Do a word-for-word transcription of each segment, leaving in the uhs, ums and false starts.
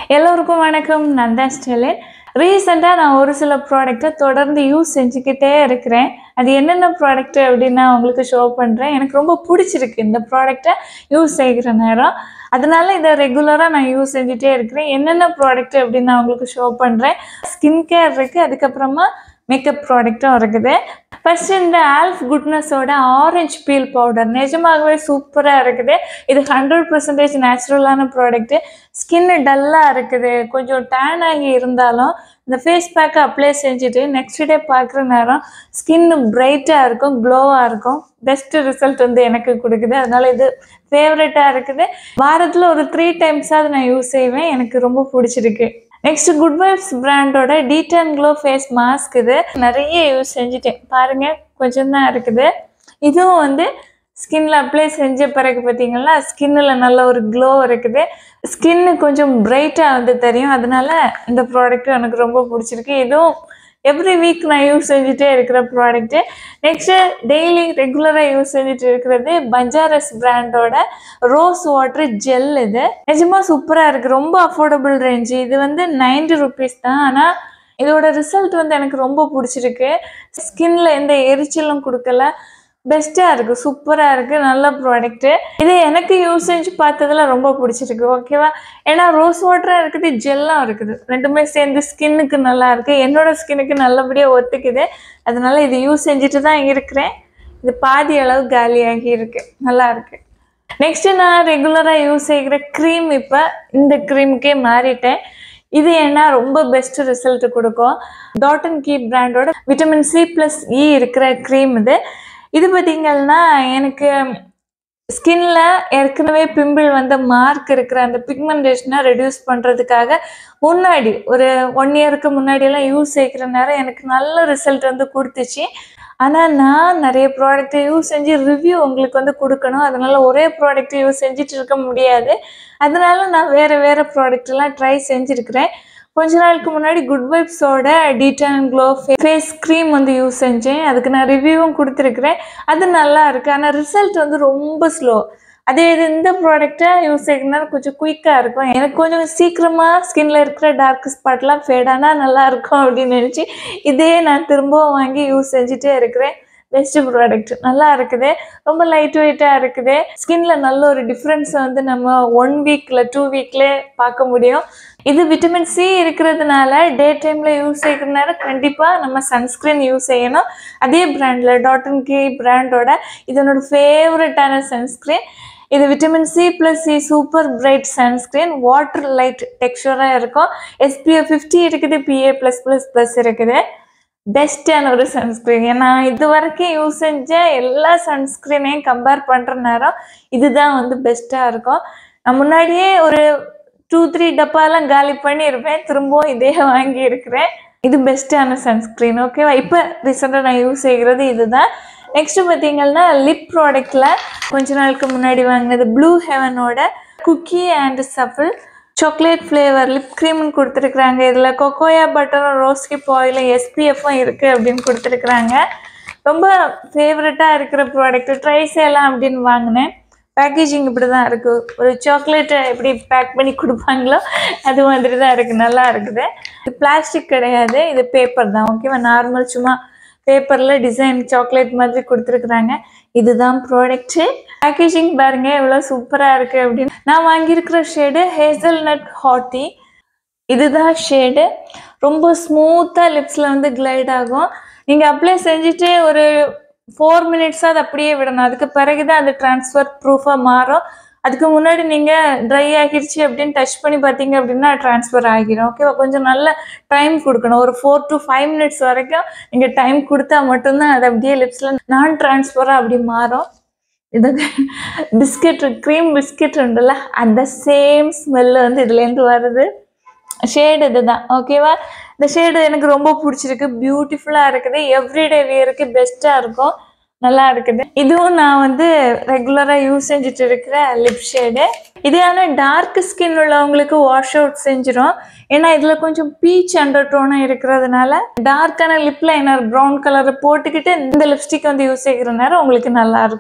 எல்லோருக்கும் வணக்கம். நான் தான் ஸ்டெலின். ரீசெண்டாக நான் ஒரு சில ப்ராடக்ட்டை தொடர்ந்து யூஸ் செஞ்சுக்கிட்டே இருக்கிறேன். அது என்னென்ன ப்ராடக்ட்டு அப்படின்னு நான் உங்களுக்கு ஷோ பண்ணுறேன். எனக்கு ரொம்ப பிடிச்சிருக்கு இந்த ப்ராடக்டை யூஸ் செய்கிற நேரம். அதனால இதை ரெகுலராக நான் யூஸ் செஞ்சுட்டே இருக்கிறேன். என்னென்ன ப்ராடக்ட்டு அப்படின்னு நான் உங்களுக்கு ஷோ பண்ணுறேன். ஸ்கின் கேர் இருக்குது, அதுக்கப்புறமா மேக்கப் ப்ராடக்ட்டும் இருக்குது. ஃபர்ஸ்ட் இந்த ஆல்ஃப் குட்னஸோட ஆரஞ்ச் பீல் பவுடர் நிஜமாகவே சூப்பராக இருக்குது. இது ஹண்ட்ரட் பர்சன்டேஜ் நேச்சுரலான ப்ராடக்ட்டு. ஸ்கின்னு டல்லாக இருக்குது, கொஞ்சம் டேன் ஆகி இருந்தாலும் இந்த ஃபேஸ் பேக்கை அப்ளை செஞ்சுட்டு நெக்ஸ்ட் டே பார்க்குற நேரம் ஸ்கின்னு பிரைட்டாக இருக்கும், க்ளோவாக இருக்கும். பெஸ்ட்டு ரிசல்ட் வந்து எனக்கு கொடுக்குது. அதனால் இது ஃபேவரட்டாக இருக்குது. வாரத்தில் ஒரு த்ரீ டைம்ஸாவது நான் யூஸ் செய்வேன். எனக்கு ரொம்ப பிடிச்சிருக்கு. நெக்ஸ்ட் குட் வைப்ஸ் பிராண்டோட டீடன் க்ளோ ஃபேஸ் மாஸ்க். இது நிறைய யூஸ் செஞ்சுட்டேன் பாருங்கள், கொஞ்சம் தான் இருக்குது. இதுவும் வந்து ஸ்கின்ல அப்ளை செஞ்ச பிறகு பார்த்தீங்கன்னா ஸ்கின்னில் நல்ல ஒரு க்ளோ இருக்குது. ஸ்கின்னு கொஞ்சம் பிரைட்டாக வந்து தெரியும். அதனால இந்த ப்ராடக்ட்டும் எனக்கு ரொம்ப பிடிச்சிருக்கு. இதுவும் எவ்ரி வீக் நான் யூஸ் செஞ்சுட்டே இருக்கிற ப்ராடக்ட்டு. நெக்ஸ்ட்டு டெய்லி ரெகுலராக யூஸ் செஞ்சுட்டு இருக்கிறது பஞ்சாரஸ் பிராண்டோட ரோஸ் வாட்டர் ஜெல். இது நிஜமாக சூப்பராக இருக்குது, ரொம்ப அஃபோர்டபுள் ரேஞ்சு. இது வந்து நைன்டி ருபீஸ் தான். ஆனால் இதோட ரிசல்ட் வந்து எனக்கு ரொம்ப பிடிச்சிருக்கு. ஸ்கின்ல எந்த எரிச்சலும் கொடுக்கல, பெஸ்ட்டாக இருக்குது, சூப்பராக இருக்குது, நல்ல ப்ராடக்ட்டு. இது எனக்கு யூஸ் செஞ்சு பார்த்ததுல ரொம்ப பிடிச்சிருக்கு. ஓகேவா? ஏன்னா ரோஸ் வாட்டராக இருக்குது, ஜெல்லாம் இருக்குது, ரெண்டுமே சேர்ந்து ஸ்கின்னுக்கு நல்லா இருக்குது. என்னோட ஸ்கின்னுக்கு நல்லபடியாக ஒத்துக்குது. அதனால இது யூஸ் செஞ்சுட்டு தான் இருக்கிறேன். இது பாதி அளவு காலியாகி இருக்குது, நல்லா இருக்குது. நெக்ஸ்ட்டு நான் ரெகுலராக யூஸ் செய்கிற க்ரீம், இப்போ இந்த க்ரீமுக்கே மாறிட்டேன். இது ஏன்னா ரொம்ப பெஸ்ட் ரிசல்ட் கொடுக்கும். டாட் அண்ட் கீ பிராண்டோட விட்டமின் சி ப்ளஸ் இ இருக்கிற க்ரீம் இது. இது பார்த்திங்கன்னா எனக்கு ஸ்கின்ல ஏற்கனவே பிம்பிள் வந்த மார்க் இருக்கிற அந்த பிக்மெண்டேஷனை ரெடியூஸ் பண்ணுறதுக்காக முன்னாடி ஒரு ஒன் இயருக்கு முன்னாடியெல்லாம் யூஸ் செய்கிற நேரம் எனக்கு நல்ல ரிசல்ட் வந்து கொடுத்துச்சு. ஆனால் நான் நிறைய ப்ராடக்ட்டை யூஸ் செஞ்சு ரிவ்யூ உங்களுக்கு வந்து கொடுக்கணும். அதனால் ஒரே ப்ராடக்ட்டை யூஸ் செஞ்சுட்டு இருக்க முடியாது. அதனால நான் வேறு வேறு ப்ராடக்ட்லாம் ட்ரை செஞ்சுருக்கிறேன். கொஞ்ச நாளுக்கு முன்னாடி குட் வைப்ஸோட டீடன் க்ளோ ஃபேஸ் க்ரீம் வந்து யூஸ் செஞ்சேன். அதுக்கு நான் ரிவ்யூவும் கொடுத்துருக்குறேன். அது நல்லா இருக்குது. ஆனால் ரிசல்ட் வந்து ரொம்ப ஸ்லோ. அதே இது இந்த ப்ராடக்டை யூஸ் செய்யறதுனால கொஞ்சம் குயிக்காக இருக்கும். எனக்கு கொஞ்சம் சீக்கிரமாக ஸ்கின்ல இருக்கிற டார்க் ஸ்பாட்லாம் ஃபேடானா நல்லாயிருக்கும் அப்படின்னு நினச்சி இதே நான் திரும்பவும் வாங்கி யூஸ் செஞ்சுட்டே இருக்கிறேன். பெஸ்ட்டு ப்ராடக்ட், நல்லா இருக்குது, ரொம்ப லைட் வெயிட்டாக இருக்குது. ஸ்கின்ல நல்ல ஒரு டிஃப்ரென்ஸை வந்து நம்ம ஒன் வீக்கில் டூ வீக்லேயே பார்க்க முடியும். இது விட்டமின் சி இருக்கிறதுனால டே டைமில் யூஸ் செய்கிறதுனால கண்டிப்பாக நம்ம சன்ஸ்க்ரீன் யூஸ் செய்யணும். அதே பிராண்டில் டாட் அண்ட் கீ பிராண்டோட இது என்னோட ஃபேவரட்டான சன்ஸ்க்ரீன். இது vitamin C plus C super bright sunscreen. Water light டெக்ஸ்சராக இருக்கும். எஸ்பிஎஃப் ஃபிஃப்டி இருக்குது, பிஏ ப்ளஸ் ப்ளஸ் ப்ளஸ் இருக்குது. பெஸ்ட்டான ஒரு சன்ஸ்க்ரீன். ஏன்னா இது வரைக்கும் யூஸ் செஞ்ச எல்லா சன்ஸ்க்ரீனையும் கம்பேர் பண்ணுற நேரம் இதுதான் வந்து பெஸ்ட்டாக இருக்கும். நான் முன்னாடியே ஒரு டூ த்ரீ டப்பாலாம் காலி பண்ணியிருப்பேன், திரும்பவும் இதே வாங்கி இருக்கிறேன். இது பெஸ்ட்டான சன்ஸ்க்ரீன். ஓகேவா? இப்போ ரீசெண்டாக நான் யூஸ் செய்கிறது இதுதான். நெக்ஸ்ட்டு பார்த்தீங்கன்னா லிப் ப்ராடக்டில் கொஞ்ச நாளுக்கு முன்னாடி வாங்கினது ப்ளூ ஹெவனோட cookie and souffle chocolate flavour lip க்ரீம்னு கொடுத்துருக்குறாங்க. இதில் கொக்கோயா பட்டரும் ரோஸ்கிப் ஆயிலும் எஸ்பிஎஃப்பும் இருக்குது அப்படின்னு கொடுத்துருக்குறாங்க. ரொம்ப ஃபேவரட்டாக இருக்கிற ப்ராடக்ட். ட்ரை செய்யலாம் அப்படின்னு வாங்கினேன். பேக்கேஜிங் இப்படி தான் இருக்குது. ஒரு சாக்லேட்டை எப்படி பேக் பண்ணி கொடுப்பாங்களோ அது மாதிரி தான் இருக்குது, நல்லா இருக்குது. இது பிளாஸ்டிக் கிடையாது, இது பேப்பர் தான். ஓகேவா? நார்மல் சும்மா பேப்பரில் டிசைன் சாக்லேட் மாதிரி கொடுத்துருக்குறாங்க. இதுதான் ப்ராடக்ட்டு. பேக்கேஜிங் பாருங்கள் எவ்வளோ சூப்பராக இருக்குது அப்படின்னு. நான் வாங்கியிருக்கிற ஷேடு ஹேசல் நட் ஹாட்டி. இதுதான் ஷேடு. ரொம்ப ஸ்மூத்தாக லிப்ஸில் வந்து கிளைட் ஆகும். நீங்கள் அப்ளை செஞ்சுட்டு ஒரு ஃபோர் மினிட்ஸாக அது அப்படியே விடணும். அதுக்கு பிறகு தான் அது ட்ரான்ஸ்ஃபர் ப்ரூஃபாக மாறும். அதுக்கு முன்னாடி நீங்கள் ட்ரை ஆகிடுச்சு அப்படின்னு டச் பண்ணி பார்த்தீங்க அப்படின்னா ட்ரான்ஸ்ஃபர் ஆகிடும். ஓகேவா? கொஞ்சம் நல்ல டைம் கொடுக்கணும். ஒரு ஃபோர் டு ஃபைவ் மினிட்ஸ் வரைக்கும் நீங்கள் டைம் கொடுத்தா மட்டும்தான் அது அப்படியே லிப்ஸில் நான் ட்ரான்ஸ்ஃபராக அப்படி மாறும். இது பிஸ்கெட், க்ரீம் பிஸ்கெட் உண்டுல்ல, அந்த சேம் ஸ்மெல்லு வந்து இதுலேருந்து வருது. ஷேடு இது தான். ஓகேவா? இந்த ஷேடு எனக்கு ரொம்ப பிடிச்சிருக்கு, பியூட்டிஃபுல்லாக இருக்குது. எவ்ரிடே வியருக்கு பெஸ்ட்டாக இருக்கும், நல்லா இருக்குது. இதுவும் நான் வந்து ரெகுலராக யூஸ் செஞ்சுட்டு இருக்கிற லிப் ஷேடு. இதான டார்க் ஸ்கின் உள்ளவங்களுக்கு வாஷ் அவுட் செஞ்சிடும். ஏன்னா இதில் கொஞ்சம் பீச் அண்டர் டோனாக இருக்கிறதுனால டார்க்கான லிப் லைனர் ப்ரௌன் கலரை போட்டுக்கிட்டு இந்த லிப்ஸ்டிக் வந்து யூஸ் செய்கிற நேரம் உங்களுக்கு நல்லாயிருக்கும்.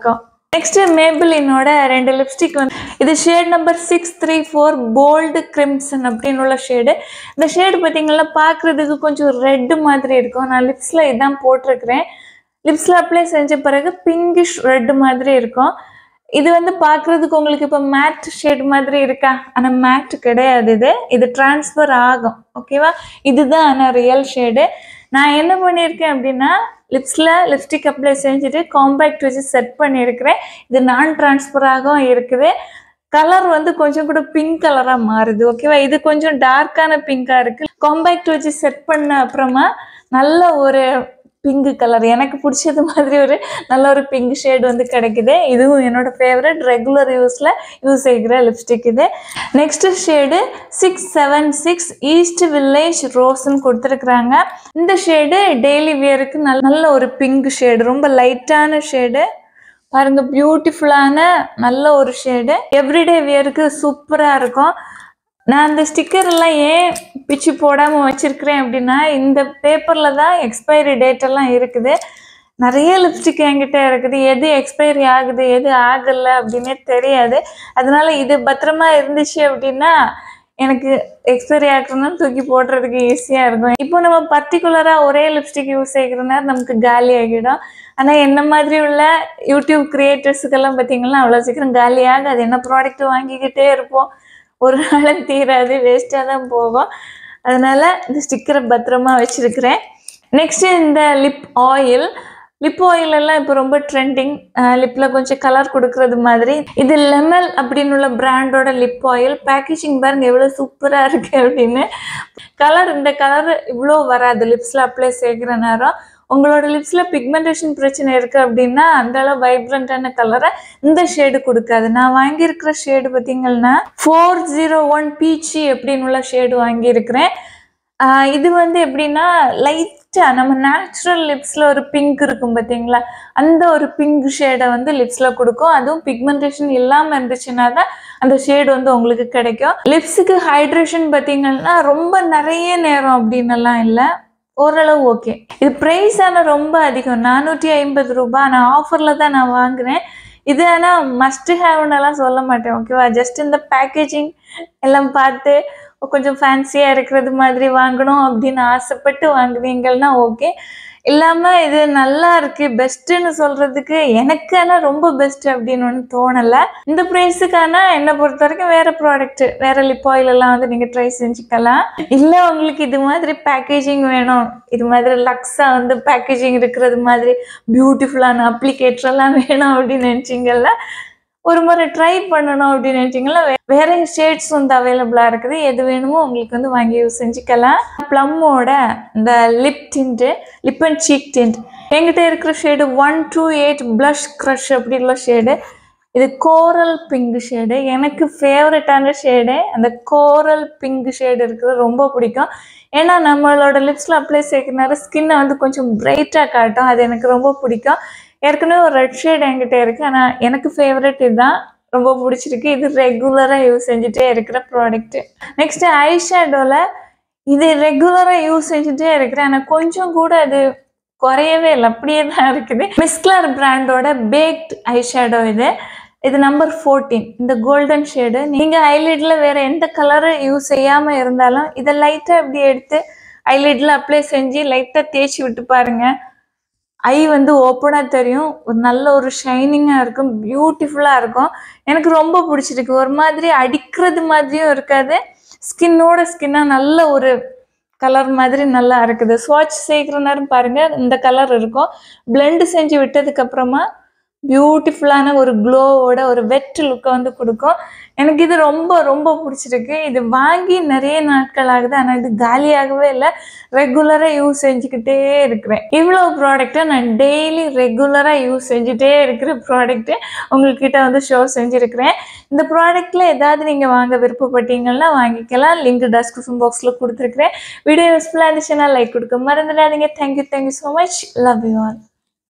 நெக்ஸ்ட் மேபிளினோட ரெண்டு லிப்ஸ்டிக் வந்து இது shade number six three four bold crimson அப்படின்னு உள்ள ஷேடு. இந்த ஷேடு பார்த்தீங்கன்னா பார்க்குறதுக்கு கொஞ்சம் ரெட்டு மாதிரி இருக்கும். நான் லிப்ஸில் இதான் போட்டிருக்கிறேன். லிப்ஸில் அப்ளை செஞ்ச பிறகு பிங்கிஷ் ரெட்டு மாதிரி இருக்கும். இது வந்து பார்க்குறதுக்கு உங்களுக்கு இப்போ மேட் ஷேட் மாதிரி இருக்கா? ஆனால் மேட் கிடையாது. இது இது டிரான்ஸ்ஃபர் ஆகும். ஓகேவா? இதுதான் ஆனால் ரியல் ஷேடு. நான் என்ன பண்ணியிருக்கேன் அப்படின்னா லிப்ஸில் லிப்ஸ்டிக் அப்ளை செஞ்சுட்டு காம்பேக்ட் வச்சு செட் பண்ணியிருக்கிறேன். இது நான் டிரான்ஸ்ஃபராகவும் இருக்குது. கலர் வந்து கொஞ்சம் கூட பிங்க் கலராக மாறுது. ஓகேவா? இது கொஞ்சம் டார்க்கான பிங்காக இருக்குது. காம்பேக்ட் வச்சு செட் பண்ண அப்புறமா நல்ல ஒரு பிங்க் கலர் எனக்கு பிடிச்சது மாதிரி ஒரு நல்ல ஒரு பிங்க் ஷேட் வந்து கிடைக்குது. இதுவும் என்னோட ஃபேவரட் ரெகுலர் யூஸில் யூஸ் செய்கிற லிப்ஸ்டிக் இது. Next shade six seven six East Village ரோஸ்ன்னு கொடுத்துருக்குறாங்க. இந்த ஷேடு டெய்லி வியருக்கு நல்ல நல்ல ஒரு பிங்க் ஷேடு, ரொம்ப லைட்டான ஷேடு. பாருங்க, பியூட்டிஃபுல்லான நல்ல ஒரு ஷேடு. எவ்ரிடே வியருக்கு சூப்பராக இருக்கும். நான் இந்த ஸ்டிக்கர் எல்லாம் ஏன் பிச்சு போடாமல் வச்சிருக்கிறேன் அப்படின்னா இந்த பேப்பரில் தான் எக்ஸ்பைரி டேட் எல்லாம் இருக்குது. நிறைய லிப்ஸ்டிக் என்கிட்ட இருக்குது. எது எக்ஸ்பைரி ஆகுது எது ஆகலை அப்படின்னே தெரியாது. அதனால இது பத்திரமா இருந்துச்சு அப்படின்னா எனக்கு எக்ஸ்பைரி ஆகுறதுனா தூக்கி போடுறதுக்கு ஈஸியாக இருக்கும். இப்போ நம்ம பர்டிகுலராக ஒரே லிப்ஸ்டிக் யூஸ் செய்கிறதுனா நமக்கு காலி ஆகிடும். ஆனால் என்ன மாதிரி உள்ள யூடியூப் கிரியேட்டர்ஸுக்கெல்லாம் பார்த்தீங்கன்னா அவ்வளோ சீக்கிரம் காலியாக அது என்ன ப்ராடக்ட் வாங்கிக்கிட்டே இருப்போம். ஒரு நாளும் தீராது, வேஸ்ட்டாக தான் போகும். அதனால் இந்த ஸ்டிக்கரை பத்திரமா வச்சுருக்கிறேன். நெக்ஸ்ட்டு இந்த லிப் ஆயில். லிப் ஆயில் எல்லாம் இப்போ ரொம்ப ட்ரெண்டிங். லிப்பில் கொஞ்சம் கலர் கொடுக்கறது மாதிரி. இது லெமல் அப்படின்னு உள்ள பிராண்டோட லிப் ஆயில். பேக்கேஜிங் பாருங்க எவ்வளோ சூப்பராக இருக்குது அப்படின்னு. கலர் இந்த கலர் இவ்வளோ வராது லிப்ஸில் அப்ளை செய்கிற நேரம். உங்களோட லிப்ஸில் பிக்மெண்டேஷன் பிரச்சனை இருக்குது அப்படின்னா அந்தளவு வைப்ரண்ட்டான கலரை இந்த ஷேடு கொடுக்காது. நான் வாங்கியிருக்கிற ஷேடு பார்த்தீங்கன்னா ஃபோர் ஜீரோ ஒன் பீச்சி அப்படின்னு உள்ள ஷேடு வாங்கியிருக்கிறேன். இது வந்து எப்படின்னா லைட்டாக நம்ம நேச்சுரல் லிப்ஸில் ஒரு பிங்க் இருக்கும் பார்த்தீங்களா, அந்த ஒரு பிங்க் ஷேடை வந்து லிப்ஸில் கொடுக்கும். அதுவும் பிக்மெண்டேஷன் இல்லாமல் இருந்துச்சுன்னா தான் அந்த ஷேடு வந்து உங்களுக்கு கிடைக்கும். லிப்ஸுக்கு ஹைட்ரேஷன் பார்த்தீங்கன்னா ரொம்ப நிறைய நேரம் அப்படின்னலாம் இல்லை, ஓரளவு ஓகே. இது ப்ரைஸ் ஆனால் ரொம்ப அதிகம், நானூற்றி ஐம்பது ரூபாய். நான் ஆஃபரில் தான் நான் வாங்குகிறேன். இது ஆனால் மஸ்ட் ஹேவ்னெல்லாம் சொல்ல மாட்டேன். ஓகேவா? ஜஸ்ட் இந்த பேக்கேஜிங் எல்லாம் பார்த்து கொஞ்சம் ஃபேன்சியாக இருக்கிறது மாதிரி வாங்கணும் அப்படின்னு ஆசைப்பட்டு வாங்குவீங்கன்னா ஓகே. இல்லாமல் இது நல்லா இருக்குது பெஸ்ட்டுன்னு சொல்கிறதுக்கு எனக்கு ஆனால் ரொம்ப பெஸ்ட்டு அப்படின்னு ஒன்று தோணலை. இந்த ப்ரைஸுக்கான என்னை பொறுத்த வரைக்கும் வேறு ப்ராடக்ட்டு வேறு லிப் ஆயிலெல்லாம் வந்து நீங்கள் ட்ரை செஞ்சுக்கலாம். இல்லை உங்களுக்கு இது மாதிரி பேக்கேஜிங் வேணும், இது மாதிரி லக்ஸாக வந்து பேக்கேஜிங் இருக்கிறது மாதிரி பியூட்டிஃபுல்லான அப்ளிகேட்டரெல்லாம் வேணும் அப்படின்னு நினச்சிங்கல்ல, ஒரு முறை ட்ரை பண்ணணும் அப்படின்னு நினச்சிங்களா வேற ஷேட்ஸ் வந்து அவைலபிளாக இருக்குது. எது வேணுமோ உங்களுக்கு வந்து வாங்கி யூஸ் செஞ்சுக்கலாம். ப்ளம்மோட இந்த lip tint, lip and cheek tint என்கிட்ட இருக்கிற shade one two eight blush crush அப்படி உள்ள ஷேடு. இது கோரல் பிங்க் ஷேடு, எனக்கு ஃபேவரட்டான ஷேடு. அந்த கோரல் பிங்க் ஷேடு இருக்கிறது ரொம்ப பிடிக்கும். ஏன்னா நம்மளோட லிப்ஸில் அப்ளை செய்கிறனால ஸ்கின்னை வந்து கொஞ்சம் பிரைட்டாக காட்டும். அது எனக்கு ரொம்ப பிடிக்கும். ஏற்கனவே ஒரு ரெட் ஷேட் என்கிட்ட இருக்குது, ஆனால் எனக்கு ஃபேவரட் இதுதான், ரொம்ப பிடிச்சிருக்கு. இது ரெகுலராக யூஸ் செஞ்சுட்டே இருக்கிற ப்ராடக்ட்டு. நெக்ஸ்ட்டு ஐ ஷேடோவில் இது ரெகுலராக யூஸ் செஞ்சுட்டே இருக்கிறேன், ஆனால் கொஞ்சம் கூட அது குறையவே இல்லை, அப்படியே தான் இருக்குது. மிஸ்க்லர் பிராண்டோட பேக்ட் ஐ ஷேடோ இது. இது நம்பர் ஃபோர்டீன், இந்த கோல்டன் ஷேடு. நீங்கள் ஐலிட்டில் வேறு எந்த கலரு யூஸ் செய்யாமல் இருந்தாலும் இதை லைட்டாக இப்படி எடுத்து ஐலிட்டில் அப்ளை செஞ்சு லைட்டாக தேய்ச்சி விட்டு பாருங்கள். ஐ வந்து ஓப்பனாக தெரியும், ஒரு நல்ல ஒரு ஷைனிங்காக இருக்கும், பியூட்டிஃபுல்லாக இருக்கும். எனக்கு ரொம்ப பிடிச்சிருக்கு. ஒரு மாதிரி அடிக்கிறது மாதிரியும் இருக்காது, ஸ்கின்னோட ஸ்கின்னாக நல்ல ஒரு கலர் மாதிரி நல்லா இருக்குது. ஸ்வாட்ச் செய்கிற நேரம் பாருங்கள் இந்த கலர் இருக்கும். பிளெண்டு செஞ்சு விட்டதுக்கப்புறமா பியூட்டிஃபுல்லான ஒரு க்ளோவோட ஒரு வெட் லுக்கை வந்து கொடுக்கும். எனக்கு இது ரொம்ப ரொம்ப பிடிச்சிருக்கு. இது வாங்கி நிறைய நாட்கள் ஆகுது, ஆனால் இது காலியாகவே இல்லை. ரெகுலராக யூஸ் செஞ்சுக்கிட்டே இருக்கிறேன். இவ்வளோ ப்ராடக்டை நான் டெய்லி ரெகுலராக யூஸ் செஞ்சுட்டே இருக்கிற ப்ராடக்ட்டு உங்கள்கிட்ட வந்து ஷோ செஞ்சுருக்கிறேன். இந்த ப்ராடக்ட்டில் ஏதாவது நீங்கள் வாங்க விருப்பப்பட்டீங்கன்னா வாங்கிக்கலாம். லிங்க் டிஸ்கிரிப்ஷன் பாக்ஸில் கொடுத்துருக்குறேன். வீடியோ யூஸ்ஃபுல்லாக இருந்துச்சுன்னா லைக் கொடுக்க மறந்துடாதீங்க. Thank you thank you so much. Love you all.